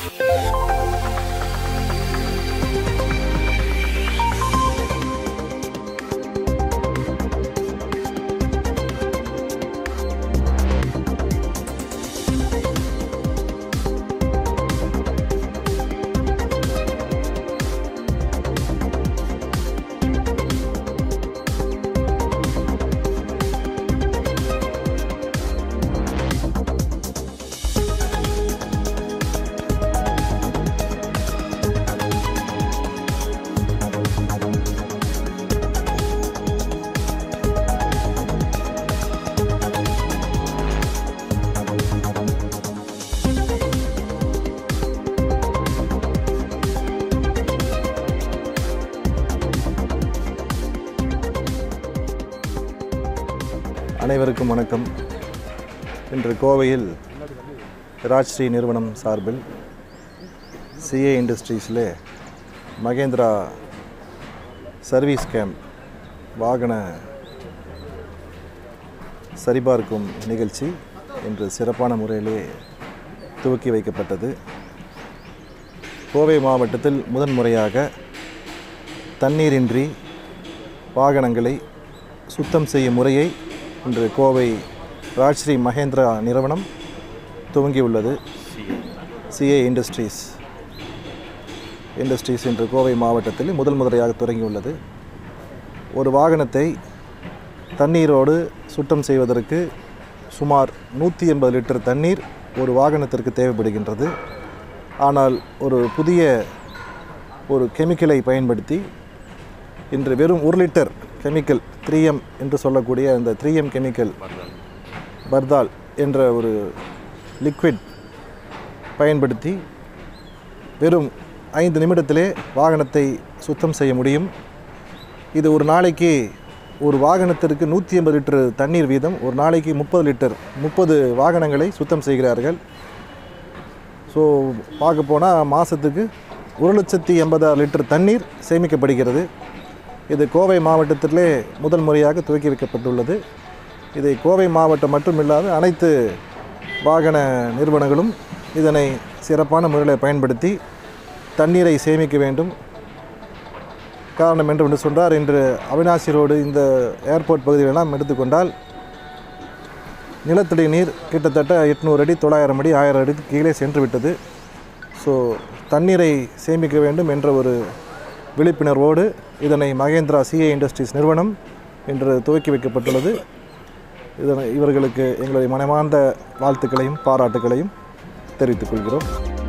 அனைவருக்கும் வணக்கம். இன்று கோவையில் ராஜ்ஸ்ரீ நிறுவனம் சார்பில் சிஏ இண்டஸ்ட்ரீஸில் மகேந்திரா சர்வீஸ் கேம்ப் வாகன சரிபார்க்கும் நிகழ்ச்சி இன்று சிறப்பான முறையிலே துவக்கி வைக்கப்பட்டது. கோவை மாவட்டத்தில் முதன்முறையாக தண்ணீரின்றி வாகனங்களை சுத்தம் செய்யும் முறையை இன்று கோவை ராஜ்ஸ்ரீ மகேந்திரா நிறுவனம் துவங்கியுள்ளது. சிஏ இண்டஸ்ட்ரீஸ் இன்று கோவை மாவட்டத்தில் முதன்முறையாக தொடங்கியுள்ளது. ஒரு வாகனத்தை தண்ணீரோடு சுத்தம் செய்வதற்கு சுமார் 180 லிட்டர் தண்ணீர் ஒரு வாகனத்திற்கு தேவைப்படுகின்றது. ஆனால் ஒரு புதிய கெமிக்கலை பயன்படுத்தி இன்று வெறும் 1 லிட்டர் கெமிக்கல் 3M என்று சொல்லக்கூடிய அந்த 3M கெமிக்கல் பர்தால் என்ற ஒரு லிக்விட் பயன்படுத்தி வெறும் 5 நிமிடத்திலே வாகனத்தை சுத்தம் செய்ய முடியும். இது ஒரு நாளைக்கு ஒரு வாகனத்திற்கு 180 லிட்டர் தண்ணீர் வீதம் ஒரு நாளைக்கு 30 வாகனங்களை சுத்தம் செய்கிறார்கள். ஸோ பார்க்க போனால் மாதத்துக்கு 1,80,000 லிட்டர் தண்ணீர் சேமிக்கப்படுகிறது. இது கோவை மாவட்டத்திலே முதல் முறையாக துவக்கி வைக்கப்பட்டுள்ளது. இதை கோவை மாவட்டம் மட்டுமில்லாது அனைத்து வாகன நிறுவனங்களும் இதனை சிறப்பான முறையில் பயன்படுத்தி தண்ணீரை சேமிக்க வேண்டும். காரணம் என்று சொன்னார், இன்று அவினாசி ரோடு இந்த ஏர்போர்ட் பகுதிகளெல்லாம் எடுத்துக்கொண்டால் நிலத்தடி நீர் கிட்டத்தட்ட 800 அடி 900 அடி 1000 அடிக்கு கீழே சென்று விட்டது. ஸோ தண்ணீரை சேமிக்க வேண்டும் என்ற ஒரு விழிப்புணர்வோடு இதனை மகேந்திரா சிஏ இண்டஸ்ட்ரீஸ் நிறுவனம் இன்று துவக்கி வைக்கப்பட்டுள்ளது. இவர்களுக்கு எங்களுடைய மனமார்ந்த வாழ்த்துக்களையும் பாராட்டுகளையும் தெரிவித்துக் கொள்கிறோம்.